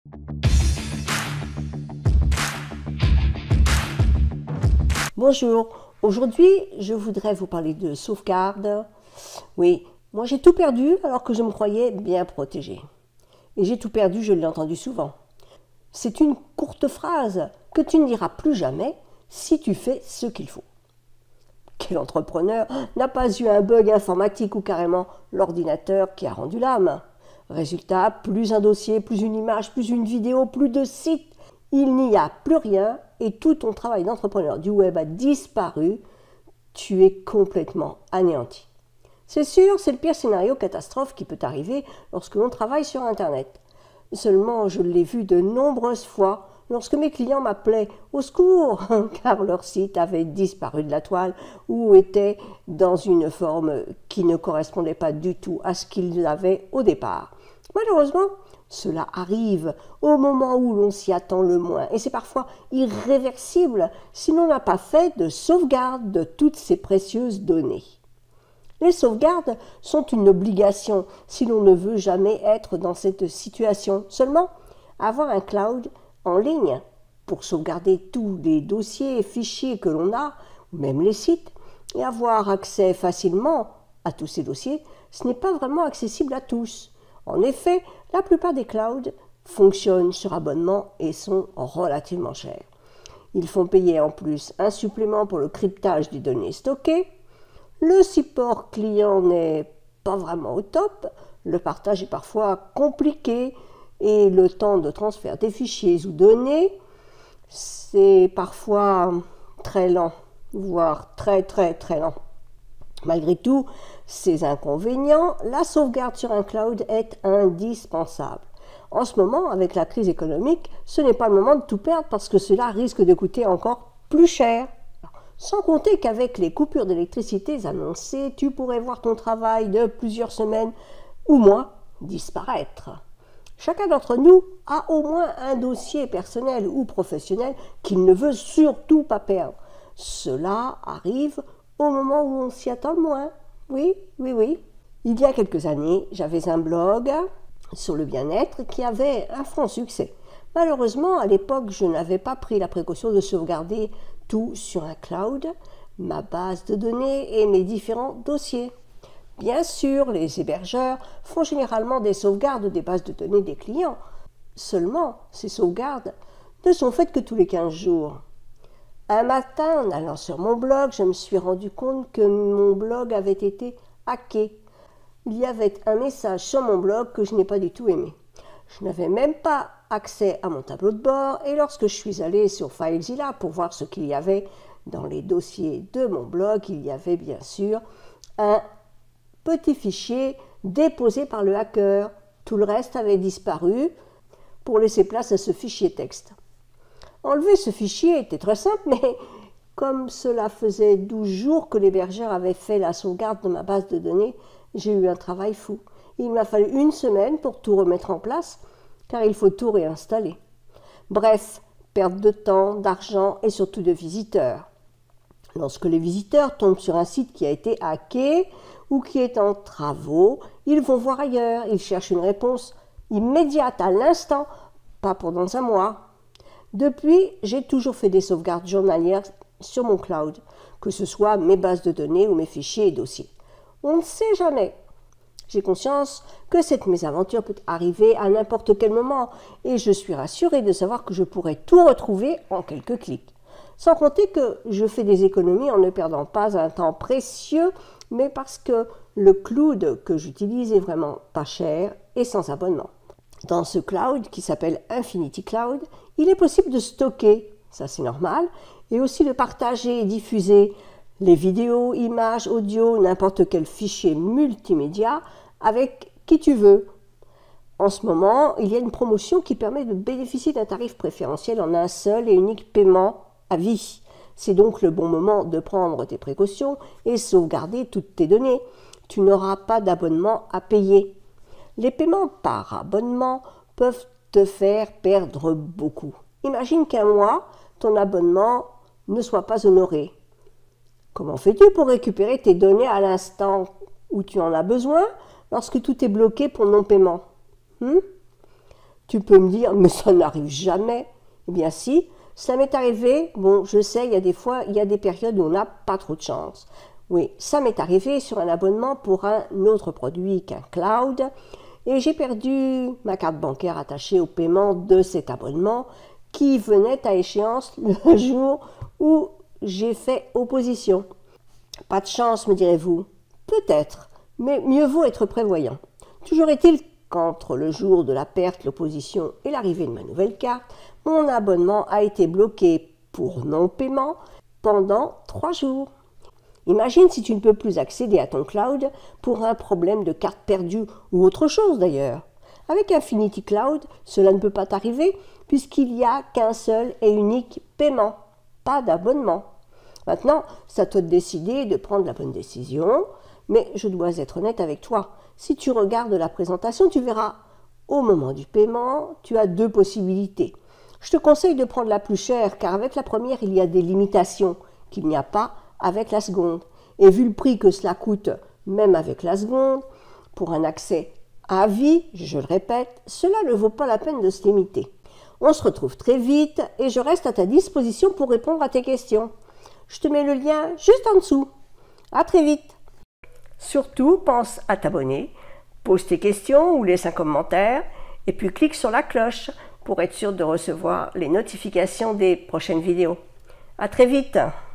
Bonjour, aujourd'hui je voudrais vous parler de sauvegarde. Oui, moi j'ai tout perdu alors que je me croyais bien protégée. Et j'ai tout perdu, je l'ai entendu souvent. C'est une courte phrase que tu ne diras plus jamais si tu fais ce qu'il faut. Quel entrepreneur n'a pas eu un bug informatique ou carrément l'ordinateur qui a rendu l'âme? Résultat, plus un dossier, plus une image, plus une vidéo, plus de sites. Il n'y a plus rien et tout ton travail d'entrepreneur du web a disparu. Tu es complètement anéanti. C'est sûr, c'est le pire scénario catastrophe qui peut arriver lorsque l'on travaille sur Internet. Seulement, je l'ai vu de nombreuses fois lorsque mes clients m'appelaient au secours car leur site avait disparu de la toile ou était dans une forme qui ne correspondait pas du tout à ce qu'ils avaient au départ. Malheureusement, cela arrive au moment où l'on s'y attend le moins et c'est parfois irréversible si l'on n'a pas fait de sauvegarde de toutes ces précieuses données. Les sauvegardes sont une obligation si l'on ne veut jamais être dans cette situation. Seulement, avoir un cloud en ligne pour sauvegarder tous les dossiers et fichiers que l'on a, ou même les sites, et avoir accès facilement à tous ces dossiers, ce n'est pas vraiment accessible à tous. En effet, la plupart des clouds fonctionnent sur abonnement et sont relativement chers. Ils font payer en plus un supplément pour le cryptage des données stockées. Le support client n'est pas vraiment au top, le partage est parfois compliqué et le temps de transfert des fichiers ou données, c'est parfois très lent, voire très lent. Malgré tous ces inconvénients, la sauvegarde sur un cloud est indispensable. En ce moment, avec la crise économique, ce n'est pas le moment de tout perdre parce que cela risque de coûter encore plus cher. Sans compter qu'avec les coupures d'électricité annoncées, tu pourrais voir ton travail de plusieurs semaines ou mois disparaître. Chacun d'entre nous a au moins un dossier personnel ou professionnel qu'il ne veut surtout pas perdre. Cela arrive au moment où on s'y attend le moins. Oui. Il y a quelques années, j'avais un blog sur le bien-être qui avait un franc succès. Malheureusement, à l'époque, je n'avais pas pris la précaution de sauvegarder tout sur un cloud, ma base de données et mes différents dossiers. Bien sûr, les hébergeurs font généralement des sauvegardes des bases de données des clients. Seulement, ces sauvegardes ne sont faites que tous les 15 jours. Un matin, en allant sur mon blog, je me suis rendu compte que mon blog avait été hacké. Il y avait un message sur mon blog que je n'ai pas du tout aimé. Je n'avais même pas accès à mon tableau de bord et lorsque je suis allée sur FileZilla pour voir ce qu'il y avait dans les dossiers de mon blog, il y avait bien sûr un petit fichier déposé par le hacker. Tout le reste avait disparu pour laisser place à ce fichier texte. Enlever ce fichier était très simple, mais comme cela faisait 12 jours que l'hébergeur avait fait la sauvegarde de ma base de données, j'ai eu un travail fou. Il m'a fallu une semaine pour tout remettre en place, car il faut tout réinstaller. Bref, perte de temps, d'argent et surtout de visiteurs. Lorsque les visiteurs tombent sur un site qui a été hacké ou qui est en travaux, ils vont voir ailleurs, ils cherchent une réponse immédiate à l'instant, pas pendant un mois. Depuis, j'ai toujours fait des sauvegardes journalières sur mon cloud, que ce soit mes bases de données ou mes fichiers et dossiers. On ne sait jamais. J'ai conscience que cette mésaventure peut arriver à n'importe quel moment et je suis rassurée de savoir que je pourrai tout retrouver en quelques clics. Sans compter que je fais des économies en ne perdant pas un temps précieux, mais parce que le cloud que j'utilise est vraiment pas cher et sans abonnement. Dans ce cloud qui s'appelle Infinity Cloud, il est possible de stocker, ça c'est normal, et aussi de partager et diffuser les vidéos, images, audio, n'importe quel fichier multimédia avec qui tu veux. En ce moment, il y a une promotion qui permet de bénéficier d'un tarif préférentiel en un seul et unique paiement à vie. C'est donc le bon moment de prendre tes précautions et sauvegarder toutes tes données. Tu n'auras pas d'abonnement à payer. Les paiements par abonnement peuvent te faire perdre beaucoup. Imagine qu'un mois, ton abonnement ne soit pas honoré. Comment fais-tu pour récupérer tes données à l'instant où tu en as besoin lorsque tout est bloqué pour non-paiement? Tu peux me dire, mais ça n'arrive jamais. Eh bien si, ça m'est arrivé. Bon, je sais, il y a des fois, il y a des périodes où on n'a pas trop de chance. Oui, ça m'est arrivé sur un abonnement pour un autre produit qu'un cloud. Et j'ai perdu ma carte bancaire attachée au paiement de cet abonnement qui venait à échéance le jour où j'ai fait opposition. Pas de chance, me direz-vous. Peut-être, mais mieux vaut être prévoyant. Toujours est-il qu'entre le jour de la perte, l'opposition et l'arrivée de ma nouvelle carte, mon abonnement a été bloqué pour non-paiement pendant 3 jours. Imagine si tu ne peux plus accéder à ton cloud pour un problème de carte perdue ou autre chose d'ailleurs. Avec Infinity Cloud, cela ne peut pas t'arriver puisqu'il n'y a qu'un seul et unique paiement, pas d'abonnement. Maintenant, c'est à toi de décider de prendre la bonne décision, mais je dois être honnête avec toi. Si tu regardes la présentation, tu verras, au moment du paiement, tu as 2 possibilités. Je te conseille de prendre la plus chère car avec la première, il y a des limitations qu'il n'y a pas avec la seconde. Et vu le prix que cela coûte, même avec la seconde, pour un accès à vie, je le répète, cela ne vaut pas la peine de se limiter. On se retrouve très vite et je reste à ta disposition pour répondre à tes questions. Je te mets le lien juste en dessous. À très vite. Surtout, pense à t'abonner, pose tes questions ou laisse un commentaire et puis clique sur la cloche pour être sûr de recevoir les notifications des prochaines vidéos. À très vite.